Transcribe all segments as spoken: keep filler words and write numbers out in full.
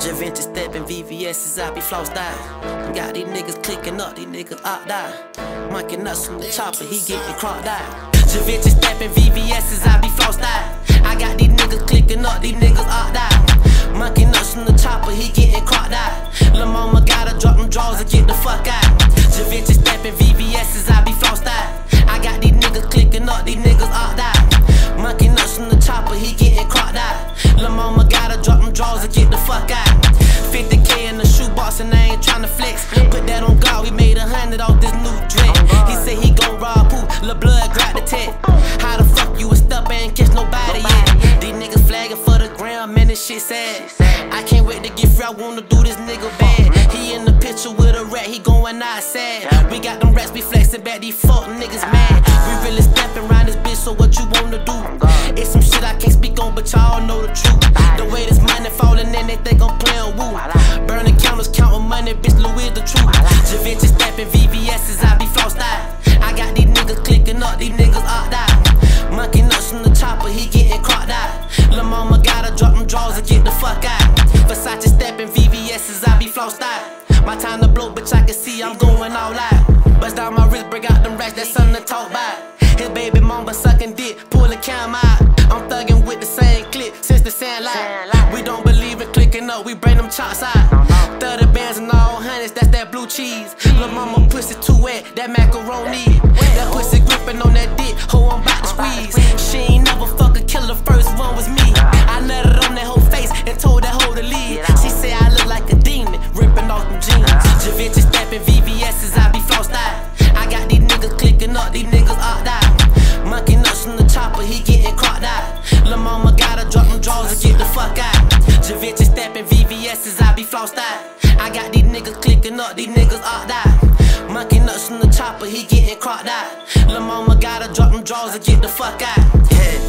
Javinci stepping V V S's, I be flossed out. Got these niggas clicking up, these niggas opt out. Monkey nuts from the chopper, he getting cropped out. Javinci stepping V V S's, I be flossed out. I got these niggas clicking up, these niggas opt out. Monkey nuts from the chopper, he getting cropped out. Lil' mama gotta drop them drawers and get the fuck out. Javinci stepping V V S's, I be flossed out. I got these niggas clicking up, these niggas opt out. Monkey nuts from the chopper, he getting cropped out. Lil' mama gotta drop them drawers and get the fuck out. fifty K in the shoebox and I ain't tryna flex. Put that on God, we made a hundred off this new dread. He said he gon' rob who? Lil' blood grab the tech. How the fuck you a step and catch nobody yet? These niggas flagging for the ground, man, this shit sad. I can't wait to get free, I wanna do this nigga bad. He in the picture with a rat, he going out sad. We got them rats, we flexing back, these fuck niggas mad. We really stepping around this bitch, so what you wanna do? It's some shit I can't speak on, but y'all know the truth. The way this money falling in, they think I'm playing woo. Burning counters, counting money, bitch, Louis the truth. Javinci stepping V V S's, I be flossed out. I got these niggas clicking up, these niggas opt out. Monkey nuts from the chopper, he getting cropped out. Lil' mama gotta drop them drawers and get the fuck out. Versace stepping V V S's, I be flossed out. My time to blow, bitch, I can see I'm going all out. Bust down my wrist, break out them racks, that's something to talk about. His baby mama sucking dick, pull the cam out. I'm thugging with the same clip since the sand light. We don't believe in clicking up, we bring them chops out. thirty bands and all hundreds, that's that blue cheese. Lil' mama pussy too wet, that macaroni. That pussy gripping on that dick, ho, I'm about to squeeze. She ain't never fuck a killer, first one was me. I nutted on that whole face and told that hoe to leave. She said I look like a demon, ripping off them jeans. Javinci stepping V V S's, I be flossed out. I got these niggas clicking up, these niggas opt out. Monkey nuts from the chopper, he getting cropped out. Lil' mama gotta drop them drawers and get the fuck out. Javinci stepping V V S's, I be flossed out. I got these niggas clicking up, these niggas opt out. Monkey nuts from the chopper, he getting cropped out. Lil' mama gotta drop them drawers and get the fuck out. Yeah,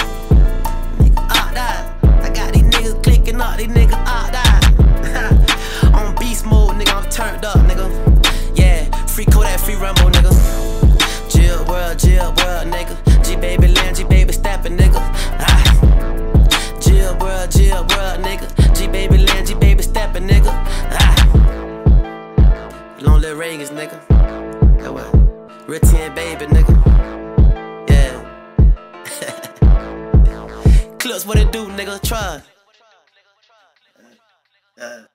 nigga opt out. I got these niggas clicking up, these niggas opt out. On beast mode, nigga, I'm turned up, nigga. Yeah, free Kodak, free Rumble, nigga. Jill world, Jill world, nigga. G baby land, G baby steppin', nigga. Ah. Jill world, Jill world, nigga. G baby land, G baby steppin', nigga. Ah. Long little Reagans, nigga. That what? Real ten baby, nigga. Yeah. Clips, what it do, nigga? Try. Uh.